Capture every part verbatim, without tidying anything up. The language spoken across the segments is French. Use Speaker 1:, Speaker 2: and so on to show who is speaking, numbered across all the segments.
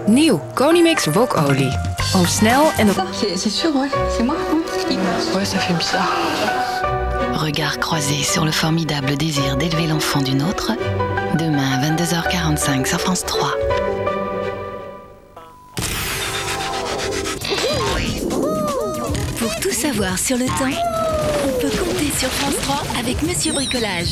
Speaker 1: Nieuw Konimix wokolie. Om snel en op...
Speaker 2: C'est sûr, ouais, c'est moi. Ouais, ça fait bizarre.
Speaker 3: Regard croisé sur le formidable désir d'élever l'enfant d'une autre. Demain à vingt-deux heures quarante-cinq sur France trois.
Speaker 4: Pour tout savoir sur le temps, on peut compter sur France trois avec Monsieur Bricolage.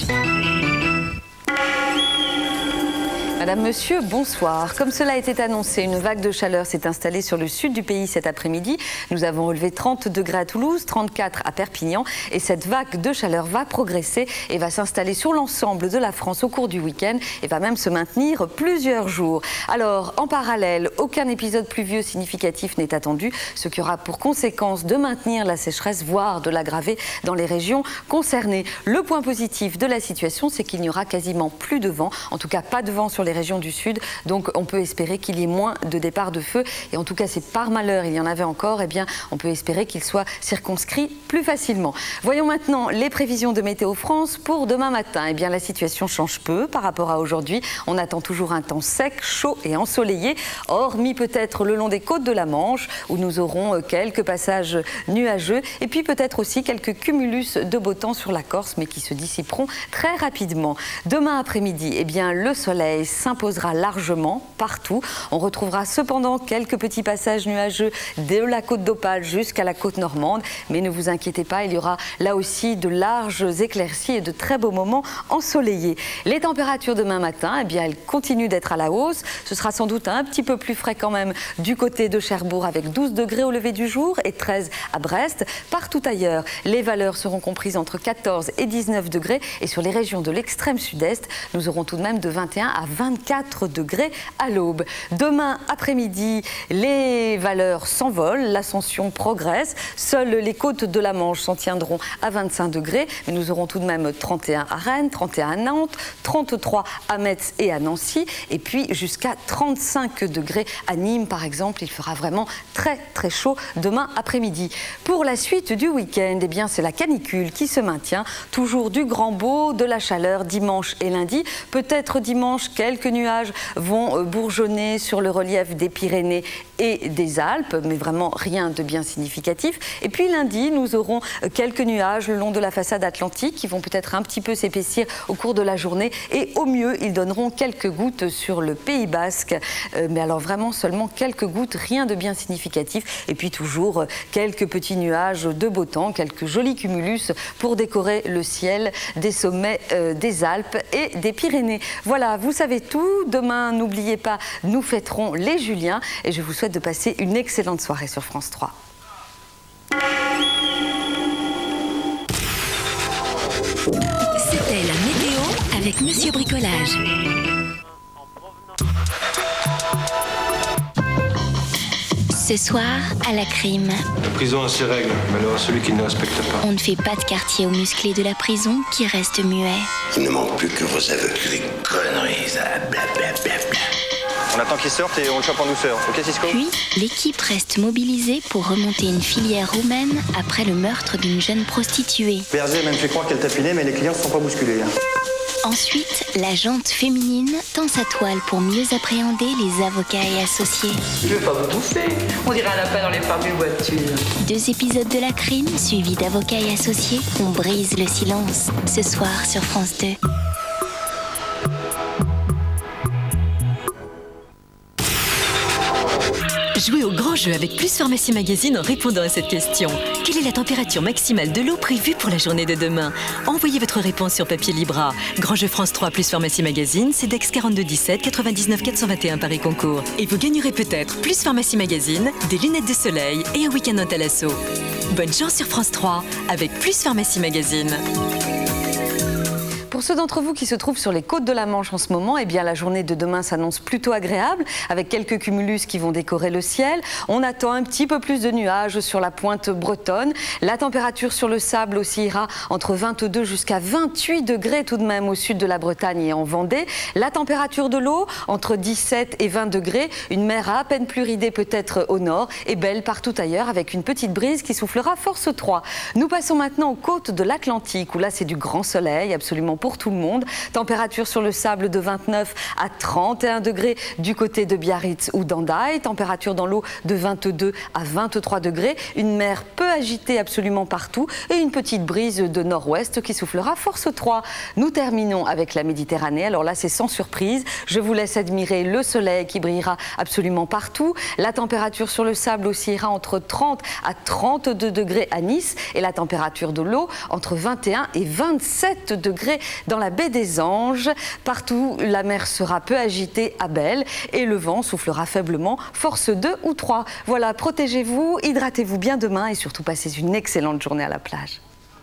Speaker 5: Madame, Monsieur, bonsoir. Comme cela était annoncé, une vague de chaleur s'est installée sur le sud du pays cet après-midi. Nous avons relevé trente degrés à Toulouse, trente-quatre à Perpignan. Et cette vague de chaleur va progresser et va s'installer sur l'ensemble de la France au cours du week-end et va même se maintenir plusieurs jours. Alors, en parallèle, aucun épisode pluvieux significatif n'est attendu, ce qui aura pour conséquence de maintenir la sécheresse, voire de l'aggraver dans les régions concernées. Le point positif de la situation, c'est qu'il n'y aura quasiment plus de vent, en tout cas pas de vent sur les régions du sud, donc on peut espérer qu'il y ait moins de départs de feu et en tout cas si par malheur il y en avait encore, eh bien on peut espérer qu'il soit circonscrit plus facilement. Voyons maintenant les prévisions de Météo France pour demain matin. Eh bien la situation change peu par rapport à aujourd'hui. On attend toujours un temps sec, chaud et ensoleillé, hormis peut-être le long des côtes de la Manche où nous aurons quelques passages nuageux et puis peut-être aussi quelques cumulus de beau temps sur la Corse mais qui se dissiperont très rapidement. Demain après-midi, eh bien le soleil s'imposera largement partout. On retrouvera cependant quelques petits passages nuageux de la côte d'Opale jusqu'à la côte normande. Mais ne vous inquiétez pas, il y aura là aussi de larges éclaircies et de très beaux moments ensoleillés. Les températures demain matin, eh bien, elles continuent d'être à la hausse. Ce sera sans doute un petit peu plus frais quand même du côté de Cherbourg avec douze degrés au lever du jour et treize à Brest. Partout ailleurs, les valeurs seront comprises entre quatorze et dix-neuf degrés. Et sur les régions de l'extrême sud-est, nous aurons tout de même de vingt et un à vingt-quatre degrés à l'aube. Demain après-midi, les valeurs s'envolent, l'ascension progresse. Seules les côtes de la Manche s'en tiendront à vingt-cinq degrés, mais nous aurons tout de même trente et un à Rennes, trente et un à Nantes, trente-trois à Metz et à Nancy, et puis jusqu'à trente-cinq degrés à Nîmes, par exemple. Il fera vraiment très très chaud demain après-midi. Pour la suite du week-end, eh bien c'est la canicule qui se maintient. Toujours du grand beau, de la chaleur dimanche et lundi. Peut-être dimanche, quelques nuages vont bourgeonner sur le relief des Pyrénées et des Alpes, mais vraiment rien de bien significatif. Et puis lundi, nous aurons quelques nuages le long de la façade atlantique qui vont peut-être un petit peu s'épaissir au cours de la journée et au mieux, ils donneront quelques gouttes sur le Pays Basque. Euh, mais alors vraiment seulement quelques gouttes, rien de bien significatif. Et puis toujours euh, quelques petits nuages de beau temps, quelques jolis cumulus pour décorer le ciel des sommets euh, des Alpes et des Pyrénées. Voilà, vous savez tout. Demain, n'oubliez pas, nous fêterons les Juliens et je vous souhaite de passer une excellente soirée sur France trois.
Speaker 4: C'était la météo avec Monsieur Bricolage. Ce soir, à la crime.
Speaker 6: La prison a ses règles, malheur à celui qui ne les respecte pas.
Speaker 4: On ne fait pas de quartier aux musclés de la prison qui reste muet.
Speaker 7: Il ne manque plus que vos aveux. Les conneries, ça, blablabla.
Speaker 6: On attend qu'il sorte et on le chope en douceur, ok Cisco?
Speaker 4: Puis, l'équipe reste mobilisée pour remonter une filière roumaine après le meurtre d'une jeune prostituée.
Speaker 8: P R Z a même fait croire qu'elle tapinait, mais les clients ne sont pas bousculés. Hein.
Speaker 4: Ensuite, la jante féminine tend sa toile pour mieux appréhender les avocats et associés.
Speaker 2: Je veux pas vous bouffer. On dirait un lapin dans les phares d'une voiture.
Speaker 4: Deux épisodes de la crime suivis d'avocats et associés. On brise le silence ce soir sur France deux.
Speaker 9: Jouez au grand jeu avec Plus Pharmacie Magazine en répondant à cette question. Quelle est la température maximale de l'eau prévue pour la journée de demain? Envoyez votre réponse sur papier Libra. Grand jeu France trois Plus Pharmacie Magazine, C D E X quarante-deux dix-sept quatre-vingt-dix-neuf quatre cent vingt et un Paris Concours. Et vous gagnerez peut-être Plus Pharmacie Magazine, des lunettes de soleil et un week-end en Thalasso. Bonne chance sur France trois avec Plus Pharmacie Magazine.
Speaker 5: Pour ceux d'entre vous qui se trouvent sur les côtes de la Manche en ce moment, eh bien la journée de demain s'annonce plutôt agréable avec quelques cumulus qui vont décorer le ciel. On attend un petit peu plus de nuages sur la pointe bretonne. La température sur le sable oscillera entre vingt-deux jusqu'à vingt-huit degrés tout de même au sud de la Bretagne et en Vendée. La température de l'eau entre dix-sept et vingt degrés. Une mer à peine plus ridée peut-être au nord et belle partout ailleurs avec une petite brise qui soufflera force trois. Nous passons maintenant aux côtes de l'Atlantique où là c'est du grand soleil absolument pour tout le monde. Température sur le sable de vingt-neuf à trente et un degrés du côté de Biarritz ou d'Hendaye. Température dans l'eau de vingt-deux à vingt-trois degrés. Une mer peu agitée absolument partout et une petite brise de nord-ouest qui soufflera force trois. Nous terminons avec la Méditerranée. Alors là, c'est sans surprise. Je vous laisse admirer le soleil qui brillera absolument partout. La température sur le sable oscillera entre trente à trente-deux degrés à Nice et la température de l'eau entre vingt et un et vingt-sept degrés dans la baie des Anges. Partout, la mer sera peu agitée à Belle et le vent soufflera faiblement, force deux ou trois. Voilà, protégez-vous, hydratez-vous bien demain et surtout passez une excellente journée à la plage.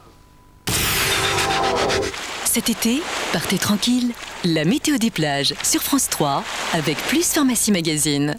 Speaker 9: Cet été, partez tranquille. La météo des plages sur France trois avec Plus Pharmacie Magazine.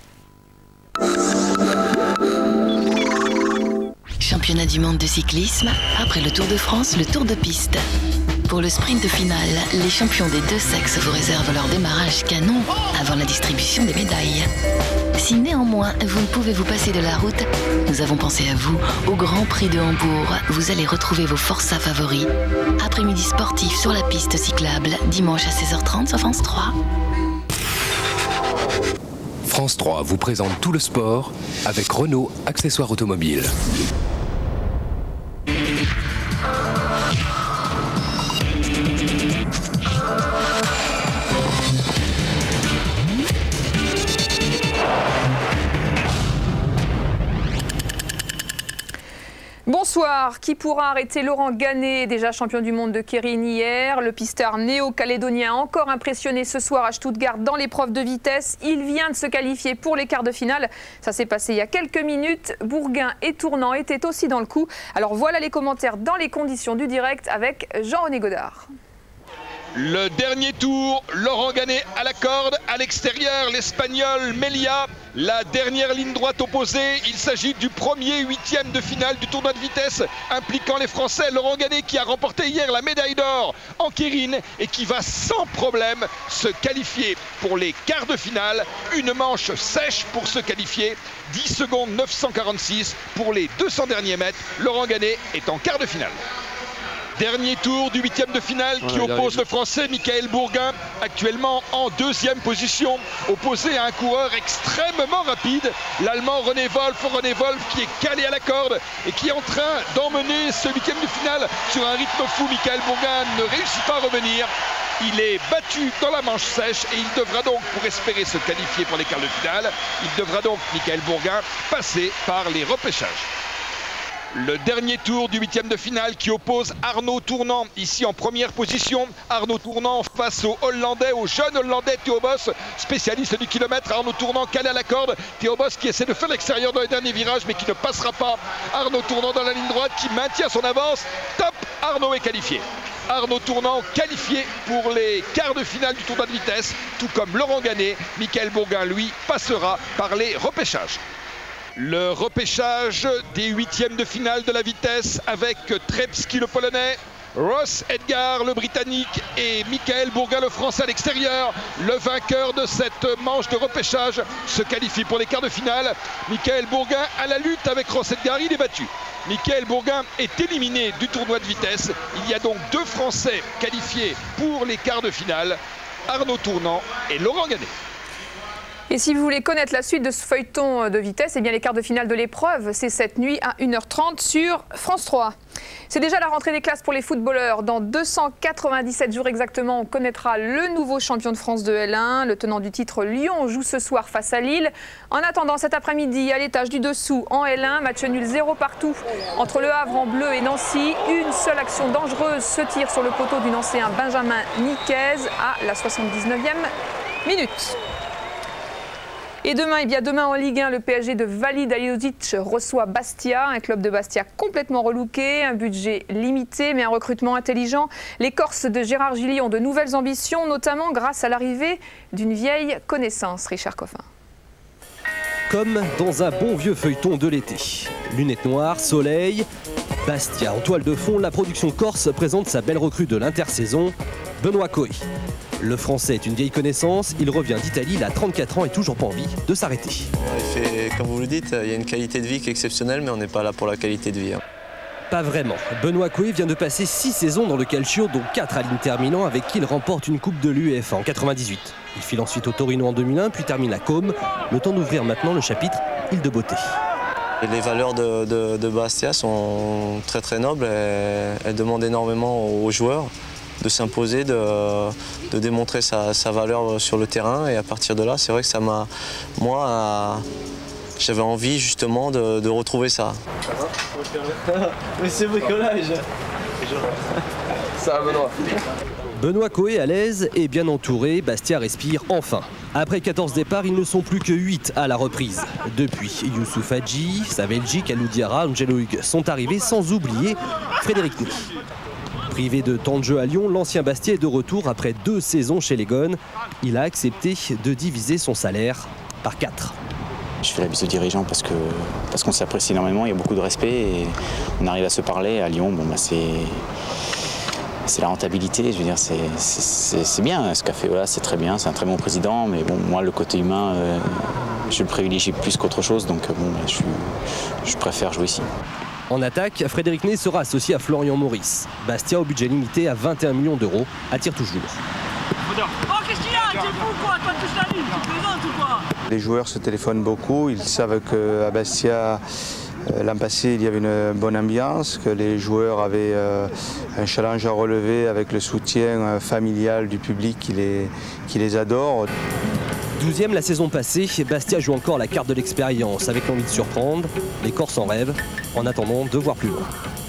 Speaker 3: Championnat du monde de cyclisme, après le Tour de France, le Tour de piste. Pour le sprint final, les champions des deux sexes vous réservent leur démarrage canon avant la distribution des médailles. Si néanmoins vous ne pouvez vous passer de la route, nous avons pensé à vous. Au Grand Prix de Hambourg, vous allez retrouver vos forçats favoris. Après-midi sportif sur la piste cyclable, dimanche à seize heures trente sur France trois.
Speaker 10: France trois vous présente tout le sport avec Renault Accessoires automobiles.
Speaker 11: Bonsoir. Qui pourra arrêter Laurent Gannet, déjà champion du monde de keirin hier? Le pistard néo-calédonien a encore impressionné ce soir à Stuttgart dans l'épreuve de vitesse. Il vient de se qualifier pour les quarts de finale. Ça s'est passé il y a quelques minutes. Bourgain et Tournant étaient aussi dans le coup. Alors voilà les commentaires dans les conditions du direct avec Jean-René Godard.
Speaker 12: Le dernier tour, Laurent Gannet à la corde, à l'extérieur, l'Espagnol Melia. La dernière ligne droite opposée, il s'agit du premier huitième de finale du tournoi de vitesse impliquant les Français. Laurent Gannet qui a remporté hier la médaille d'or en keirin et qui va sans problème se qualifier pour les quarts de finale. Une manche sèche pour se qualifier, dix secondes neuf cent quarante-six pour les deux cents derniers mètres. Laurent Gannet est en quart de finale. Dernier tour du huitième de finale qui ouais, oppose le Français Michael Bourgain, actuellement en deuxième position, opposé à un coureur extrêmement rapide, l'Allemand René Wolf. René Wolf qui est calé à la corde et qui est en train d'emmener ce huitième de finale sur un rythme fou. Michael Bourgain ne réussit pas à revenir. Il est battu dans la manche sèche et il devra donc, pour espérer se qualifier pour les quarts de finale, il devra donc, Michael Bourgain, passer par les repêchages. Le dernier tour du huitième de finale qui oppose Arnaud Tournant, ici en première position. Arnaud Tournant face au Hollandais, au jeune Hollandais Theo Bos, spécialiste du kilomètre. Arnaud Tournant calé à la corde. Theo Bos qui essaie de faire l'extérieur dans les derniers virages mais qui ne passera pas. Arnaud Tournant dans la ligne droite qui maintient son avance. Top, Arnaud est qualifié. Arnaud Tournant qualifié pour les quarts de finale du tournoi de vitesse, tout comme Laurent Gannet. Michael Bourgain, lui, passera par les repêchages. Le repêchage des huitièmes de finale de la vitesse avec Trepski le Polonais, Ross Edgar le Britannique et Michael Bourgain le Français à l'extérieur. Le vainqueur de cette manche de repêchage se qualifie pour les quarts de finale. Michael Bourgain à la lutte avec Ross Edgar, il est battu. Michael Bourgain est éliminé du tournoi de vitesse. Il y a donc deux Français qualifiés pour les quarts de finale, Arnaud Tournant et Laurent Gannet.
Speaker 11: Et si vous voulez connaître la suite de ce feuilleton de vitesse, eh bien les quarts de finale de l'épreuve, c'est cette nuit à une heure trente sur France trois. C'est déjà la rentrée des classes pour les footballeurs. Dans deux cent quatre-vingt-dix-sept jours exactement, on connaîtra le nouveau champion de France de L un. Le tenant du titre Lyon joue ce soir face à Lille. En attendant, cet après-midi, à l'étage du dessous, en L un, match nul zéro partout entre Le Havre en bleu et Nancy. Une seule action dangereuse se tire sur le poteau du Nancéen Benjamin Niquez à la soixante-dix-neuvième minute. Et demain, eh bien demain en Ligue un, le P S G de Valid Aliosic reçoit Bastia, un club de Bastia complètement relooké, un budget limité mais un recrutement intelligent. Les Corses de Gérard Gilly ont de nouvelles ambitions, notamment grâce à l'arrivée d'une vieille connaissance. Richard Coffin.
Speaker 13: Comme dans un bon vieux feuilleton de l'été. Lunettes noires, soleil, Bastia en toile de fond, la production corse présente sa belle recrue de l'intersaison, Benoît Coé. Le Français est une vieille connaissance, il revient d'Italie, il a trente-quatre ans et toujours pas envie de s'arrêter.
Speaker 14: Comme vous le dites, il y a une qualité de vie qui est exceptionnelle, mais on n'est pas là pour la qualité de vie. Hein.
Speaker 13: Pas vraiment. Benoît Coé vient de passer six saisons dans le Calcio, dont quatre à l'Inter Milan, avec qui il remporte une Coupe de l'U E F A en quatre-vingt-dix-huit. Il file ensuite au Torino en deux mille un, puis termine à Côme. Le temps d'ouvrir maintenant le chapitre Île de Beauté.
Speaker 14: Les valeurs de, de, de Bastia sont très très nobles. Elles, elles demandent énormément aux joueurs de s'imposer, de, de démontrer sa, sa valeur sur le terrain. Et à partir de là, c'est vrai que ça m'a... Moi, à, j'avais envie justement de, de retrouver ça.
Speaker 15: Mais c'est bricolage.
Speaker 14: Ça va, Benoît.
Speaker 13: Benoît Coé à l'aise et bien entouré, Bastia respire enfin. Après quatorze départs, ils ne sont plus que huit à la reprise. Depuis, Youssouf Hadji, Savelji, Kalou Diarra, Angelo Hugues sont arrivés, sans oublier Frédéric Ney. Privé de temps de jeu à Lyon, l'ancien Bastia est de retour après deux saisons chez les Gones. Il a accepté de diviser son salaire par quatre.
Speaker 16: Je fais la bise aux dirigeants parce que parce qu'on s'apprécie énormément, il y a beaucoup de respect et on arrive à se parler. À Lyon, bon, bah, c'est c'est la rentabilité. Je veux dire, c'est bien ce qu'a fait. Voilà, c'est très bien, c'est un très bon président. Mais bon, moi, le côté humain, euh, je le privilégie plus qu'autre chose. Donc bon, bah, je, je préfère jouer ici.
Speaker 13: En attaque, Frédéric Ney sera associé à Florian Maurice. Bastia, au budget limité à vingt et un millions d'euros, attire toujours.
Speaker 15: Oh, qu'est-ce qu'il y a? C'est fou quoi? Toi, tu touches la ligne, tu plaisantes ou quoi?
Speaker 17: Les joueurs se téléphonent beaucoup, ils savent qu'à Bastia, euh, l'an passé, il y avait une bonne ambiance, que les joueurs avaient euh, un challenge à relever avec le soutien euh, familial du public qui les, qui les adore.
Speaker 13: douzième la saison passée, Bastia joue encore la carte de l'expérience avec l'envie de surprendre. Les Corses en rêvent, en attendant de voir plus loin.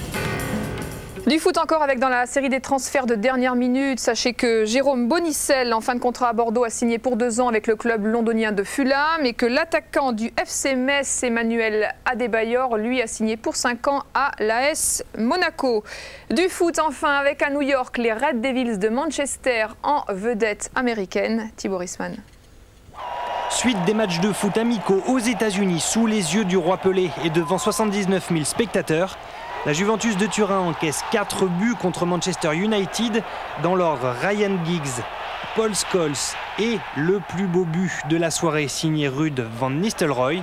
Speaker 11: Du foot encore avec dans la série des transferts de dernière minute. Sachez que Jérôme Bonicel, en fin de contrat à Bordeaux, a signé pour deux ans avec le club londonien de Fulham et que l'attaquant du F C Metz, Emmanuel Adebayor, lui a signé pour cinq ans à l'A S Monaco. Du foot enfin avec à New York les Red Devils de Manchester en vedette américaine. Thibaut Risman.
Speaker 18: Suite des matchs de foot amicaux aux États-Unis sous les yeux du roi Pelé et devant soixante-dix-neuf mille spectateurs. La Juventus de Turin encaisse quatre buts contre Manchester United. Dans l'ordre, Ryan Giggs, Paul Scholes et le plus beau but de la soirée signé Ruud van Nistelrooy.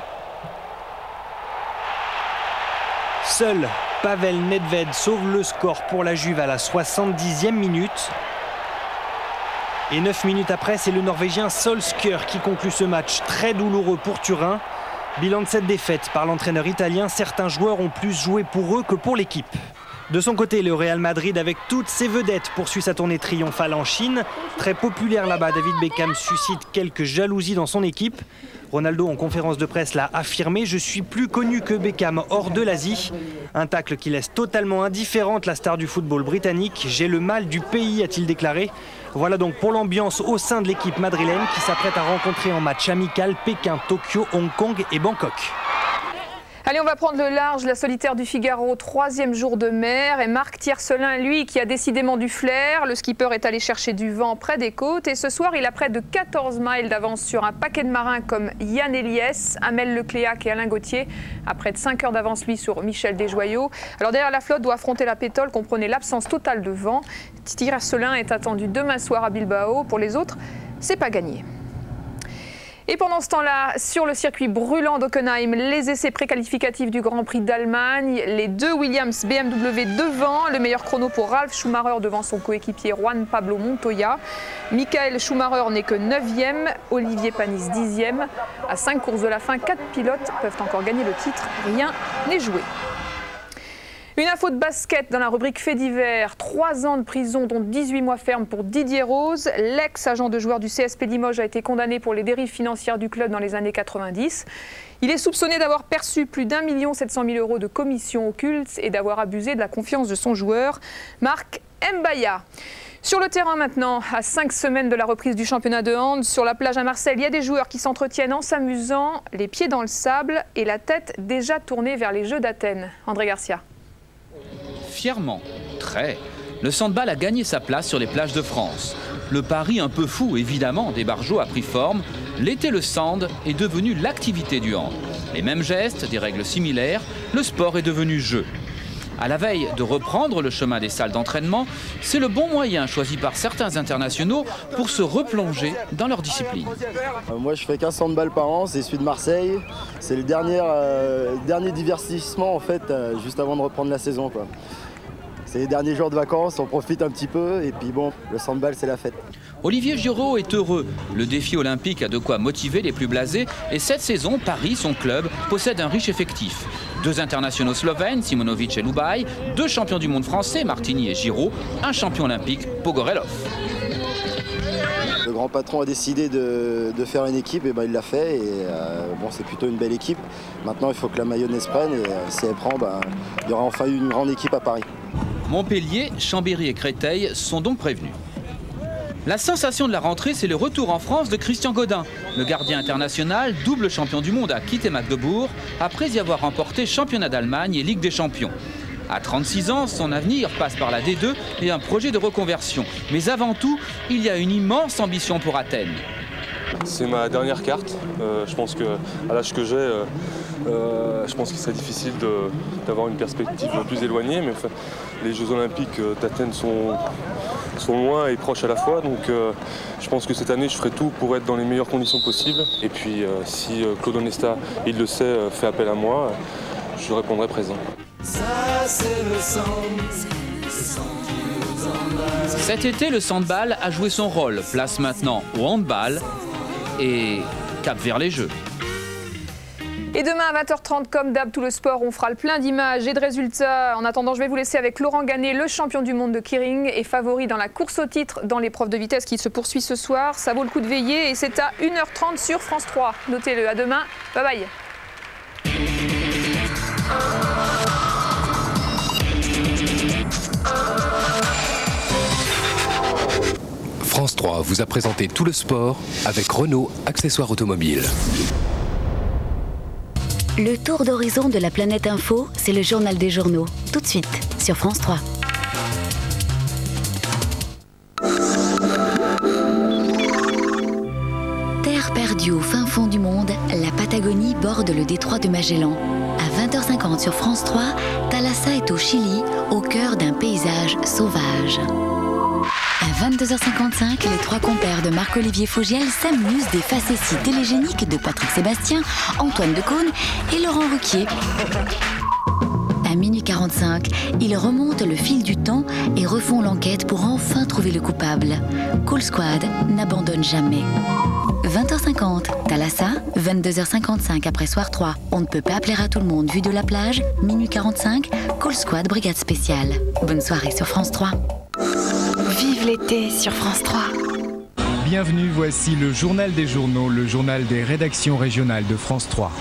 Speaker 18: Seul Pavel Nedved sauve le score pour la Juve à la soixante-dixième minute. Et neuf minutes après, c'est le Norvégien Solskjaer qui conclut ce match très douloureux pour Turin. Bilan de cette défaite par l'entraîneur italien, certains joueurs ont plus joué pour eux que pour l'équipe. De son côté, le Real Madrid, avec toutes ses vedettes, poursuit sa tournée triomphale en Chine. Très populaire là-bas, David Beckham suscite quelques jalousies dans son équipe. Ronaldo, en conférence de presse, l'a affirmé « Je suis plus connu que Beckham hors de l'Asie ». Un tacle qui laisse totalement indifférente la star du football britannique. « J'ai le mal du pays », a-t-il déclaré. Voilà donc pour l'ambiance au sein de l'équipe madrilène qui s'apprête à rencontrer en match amical Pékin, Tokyo, Hong Kong et Bangkok.
Speaker 11: Allez, on va prendre le large, la solitaire du Figaro, troisième jour de mer. Et Marc Tiercelin, lui, qui a décidément du flair. Le skipper est allé chercher du vent près des côtes. Et ce soir, il a près de quatorze miles d'avance sur un paquet de marins comme Yann Eliès, Amel Lecléac et Alain Gauthier. À près de cinq heures d'avance, lui, sur Michel Desjoyaux. Alors derrière, la flotte doit affronter la pétole, comprenait l'absence totale de vent. Tiercelin est attendu demain soir à Bilbao. Pour les autres, c'est pas gagné. Et pendant ce temps-là, sur le circuit brûlant d'Hockenheim, les essais préqualificatifs du Grand Prix d'Allemagne, les deux Williams B M W devant, le meilleur chrono pour Ralf Schumacher devant son coéquipier Juan Pablo Montoya. Michael Schumacher n'est que neuvième, Olivier Panis dixième. À cinq courses de la fin, quatre pilotes peuvent encore gagner le titre, rien n'est joué. Une info de basket dans la rubrique Faits divers. Trois ans de prison, dont dix-huit mois ferme pour Didier Rose. L'ex-agent de joueur du C S P Limoges a été condamné pour les dérives financières du club dans les années quatre-vingt-dix. Il est soupçonné d'avoir perçu plus d'un million sept cent mille euros de commissions occultes et d'avoir abusé de la confiance de son joueur, Marc Mbaya. Sur le terrain maintenant, à cinq semaines de la reprise du championnat de hand, sur la plage à Marseille, il y a des joueurs qui s'entretiennent en s'amusant, les pieds dans le sable et la tête déjà tournée vers les Jeux d'Athènes. André Garcia.
Speaker 19: Fièrement, très. Le handball a gagné sa place sur les plages de France. Le pari un peu fou, évidemment, des barjots a pris forme. L'été, le sand est devenu l'activité du hand. Les mêmes gestes, des règles similaires, le sport est devenu jeu. À la veille de reprendre le chemin des salles d'entraînement, c'est le bon moyen choisi par certains internationaux pour se replonger dans leur discipline.
Speaker 20: Euh, moi je fais quinze handball par an, c'est celui de Marseille. C'est le dernier, euh, dernier divertissement en fait, euh, juste avant de reprendre la saison, quoi. C'est les derniers jours de vacances, on profite un petit peu et puis bon, le handball c'est la fête.
Speaker 19: Olivier Giraud est heureux. Le défi olympique a de quoi motiver les plus blasés et cette saison, Paris, son club, possède un riche effectif. Deux internationaux slovènes, Simonovic et Loubaï, deux champions du monde français, Martini et Giraud, un champion olympique, Pogorelov.
Speaker 20: Le grand patron a décidé de, de faire une équipe, et ben il l'a fait. Et euh, bon, c'est plutôt une belle équipe. Maintenant, il faut que la mayonnaise prenne et euh, si elle prend, ben, il y aura enfin une grande équipe à Paris.
Speaker 19: Montpellier, Chambéry et Créteil sont donc prévenus. La sensation de la rentrée, c'est le retour en France de Christian Godin. Le gardien international, double champion du monde, a quitté Magdebourg après y avoir remporté championnat d'Allemagne et Ligue des champions. À trente-six ans, son avenir passe par la D deux et un projet de reconversion. Mais avant tout, il y a une immense ambition pour Athènes.
Speaker 21: C'est ma dernière carte. Euh, je pense qu'à l'âge que j'ai, euh, euh, je pense qu'il serait difficile d'avoir une perspective plus éloignée. Mais enfin, les Jeux Olympiques d'Athènes sont, sont loin et proches à la fois. Donc euh, je pense que cette année, je ferai tout pour être dans les meilleures conditions possibles. Et puis euh, si euh, Claude Onesta, il le sait, euh, fait appel à moi, je répondrai présent.
Speaker 22: Ça, c'est le sang.
Speaker 19: Cet été, le handball a joué son rôle. Place maintenant au handball et cap vers les Jeux.
Speaker 11: Et demain à vingt heures trente, comme d'hab, tout le sport, on fera le plein d'images et de résultats. En attendant, je vais vous laisser avec Laurent Gannet, le champion du monde de Keiring et favori dans la course au titre dans l'épreuve de vitesse qui se poursuit ce soir. Ça vaut le coup de veiller et c'est à une heure trente sur France trois. Notez-le, à demain, bye bye.
Speaker 10: France trois vous a présenté tout le sport avec Renault, accessoires automobiles.
Speaker 4: Le tour d'horizon de la planète info, c'est le journal des journaux. Tout de suite, sur France trois. Terre perdue au fin fond du monde, la Patagonie borde le détroit de Magellan. À vingt heures cinquante sur France trois, Thalassa est au Chili, au cœur d'un paysage sauvage. À vingt-deux heures cinquante-cinq, les trois compères de Marc-Olivier Fogiel s'amusent des facéties télégéniques de Patrick Sébastien, Antoine Decaune et Laurent Ruquier. À minuit quarante-cinq, ils remontent le fil du temps et refont l'enquête pour enfin trouver le coupable. Call Squad n'abandonne jamais. vingt heures cinquante, Thalassa, vingt-deux heures cinquante-cinq après Soir trois. On ne peut pas appeler à tout le monde vu de la plage. Minuit quarante-cinq, Call Squad, brigade spéciale. Bonne soirée sur France trois.
Speaker 1: Vive l'été sur France trois.
Speaker 23: Bienvenue, voici le journal des journaux, le journal des rédactions régionales de France trois.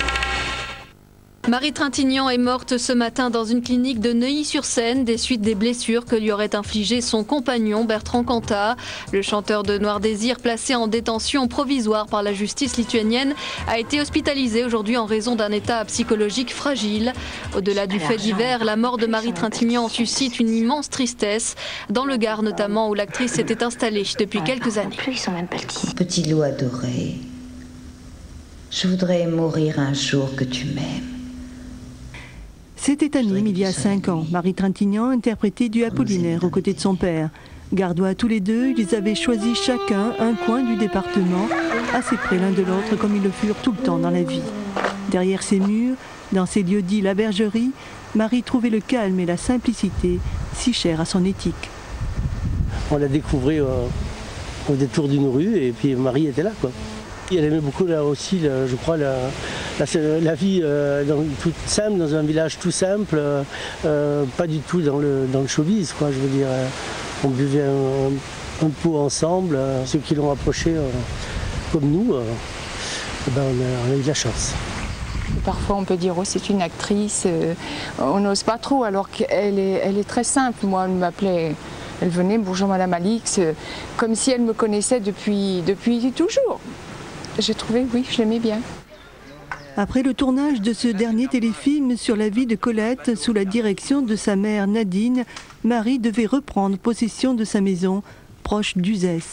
Speaker 24: Marie Trintignant est morte ce matin dans une clinique de Neuilly-sur-Seine des suites des blessures que lui aurait infligées son compagnon Bertrand Cantat. Le chanteur de Noir Désir, placé en détention provisoire par la justice lituanienne, a été hospitalisé aujourd'hui en raison d'un état psychologique fragile. Au-delà du fait divers, la mort de Marie Trintignant suscite une immense tristesse, dans le Gard notamment où l'actrice s'était installée depuis quelques années.
Speaker 25: Petit loup adoré, je voudrais mourir un jour que tu m'aimes.
Speaker 26: C'était anonyme il y a cinq ans. Marie Trintignant interprétait du Apollinaire aux côtés de son père. Gardois tous les deux, ils avaient choisi chacun un coin du département, assez près l'un de l'autre comme ils le furent tout le temps dans la vie. Derrière ces murs, dans ces lieux dits la bergerie, Marie trouvait le calme et la simplicité, si chers à son éthique.
Speaker 27: On l'a découvert euh, au détour d'une rue et puis Marie était là, quoi. Elle aimait beaucoup là aussi, là, je crois, la, la, la vie euh, dans, toute simple, dans un village tout simple, euh, pas du tout dans le, dans le showbiz, quoi, je veux dire. Euh, on buvait un, un pot ensemble, euh, ceux qui l'ont approché euh, comme nous, euh, ben on, a, on a eu de la chance.
Speaker 28: Parfois on peut dire oh c'est une actrice, euh, on n'ose pas trop alors qu'elle est, elle est très simple. Moi elle m'appelait, elle venait bonjour Madame Alix, euh, comme si elle me connaissait depuis, depuis toujours. J'ai trouvé, oui, je l'aimais bien.
Speaker 26: Après le tournage de ce dernier téléfilm sur la vie de Colette, sous la direction de sa mère Nadine, Marie devait reprendre possession de sa maison, proche d'Uzès.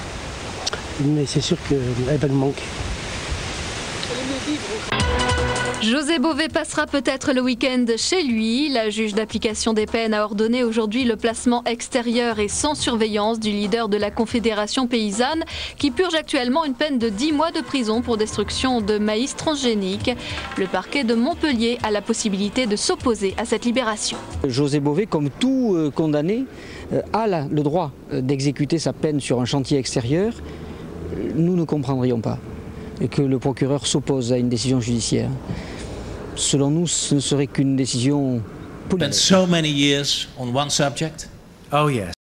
Speaker 27: Mais c'est sûr qu'elle va me manquer.
Speaker 24: José Bové passera peut-être le week-end chez lui. La juge d'application des peines a ordonné aujourd'hui le placement extérieur et sans surveillance du leader de la Confédération paysanne qui purge actuellement une peine de dix mois de prison pour destruction de maïs transgénique. Le parquet de Montpellier a la possibilité de s'opposer à cette libération.
Speaker 2: José Bové, comme tout euh, condamné, euh, a la, le droit euh, d'exécuter sa peine sur un chantier extérieur. Nous ne comprendrions pas que le procureur s'oppose à une décision judiciaire. Selon nous, ce ne serait qu'une décision politique.
Speaker 3: So many years on one subject.
Speaker 2: Oh yes.